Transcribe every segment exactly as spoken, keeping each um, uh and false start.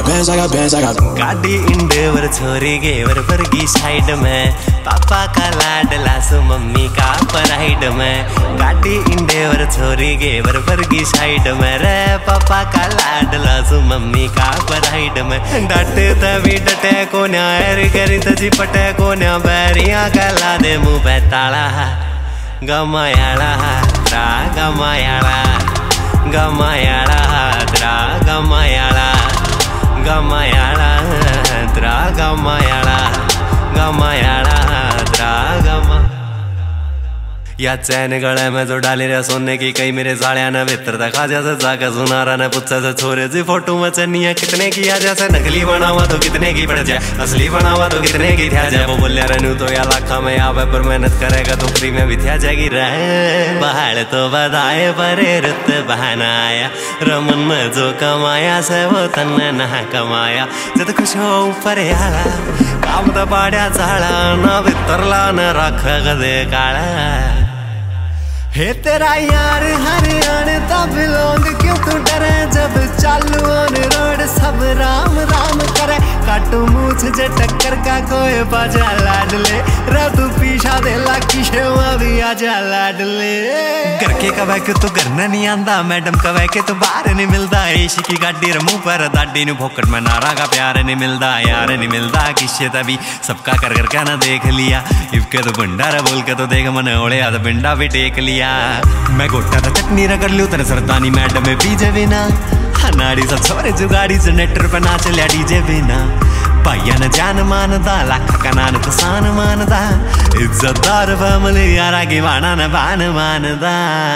bands, I got bands, I got गाड़ी इंडोर छोरी गेवर वर्गी साइड में, पापा का लाडला सु मम्मी का पराइड में। गाड़ी इंडोर छोरी गेवर वर्गी साइड में रे, पापा का लाडला सु मम्मी का पराइड में। डटे तभी डटे को न्यायर करी तजी पटे को न्या बैरिया कला दे मुँह पे ताला। गमायाला द्रा गमायाला, गमायाला द्रा गमायाला, गमायाला द्रा गमायाला, गमायाला द्रा गमा। या चैन गले में जो डाली रे सोने की कई मेरे साड़िया ने भीतर देखा जैसे जाकर सुनारा ने पूछा से छोरे जी फोटो में चनिया कितने की आ जैसे नकली बनावा तो कितने की पड़ जाए, असली बनावा तो कितने की थ्या जाए। वो बोलिया रहनू तो या लाखा में आवे पर मेहनत करेगा तो फ्री में भी थ्या जाएगी रहे। पहाड़ तो बधाए परे रुत बहाना आया, रमन में जो कमाया से वो तन्ने ना कमाया। जब खुश हो ऊपर आला काम तो पाड़िया चाला, ना भीतरला न रख गदे काला। हे तेरा यार हरियाणा तो बिलोंग क्यों तू डरे, जब चालू ऑन रोड सब राम राम करे। काटू मूछ जे टक्कर का कोई बाजा लाडले, रे तू पीछा दे लाकी शेवा भी आजा लाडले। घर के कवे के तू घर नहीं आंदा, मैडम कवे के तू बाहर नहीं मिलता। एशी की गाड़ी रे मुंह पर दाढ़ी नु भोकट में नारा का प्यार नहीं मिलता, यार नहीं मिलता किसे तभी सबका कर कर क्या ना देख लिया। इबके तो भंडारा बोल के तो देख मन ओढ़े आधा पिंडा भी टेक लिया। मैं गोटा था चटनी रगड़ लूं तेरे सरदानी मैडम में बीजे बिना, नाड़ी सब छोरे जुगाड़ी जनरेटर पे नाच लिया डीजे बिना। भाइया न जान मानदा लाखा का नान तो सान मानदा, इज्जतदार फैमिली यारा की वाना न बान मानदा।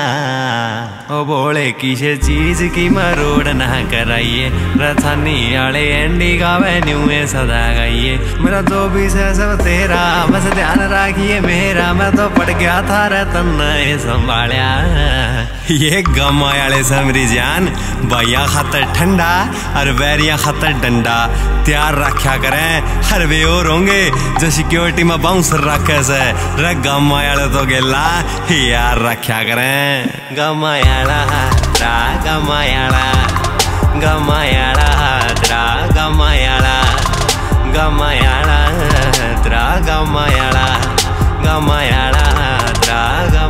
ओ बोले किसे चीज की मरोड़ ना कराइए, रथानी आले एंडी का वेन्यू में सदा गाइए। मेरा जो भी है सब तेरा बस ध्यान रखिए मेरा, मैं तो पड़ गया था रतन संभालिया। ये गमायाले समरी जान, भैया खातर ठंडा और बैरिया खातर डंडा तैयार रखा करें। हर वे और होंगे जो सिक्योरिटी में बाउंसर रखे से, रे गमायाले तो गेला यार रखा करें। गमायाला द्रा गमायाला, गमायाला द्रा गमायाला, गमायाला द्रा गमायाला, गमायाला द्रा।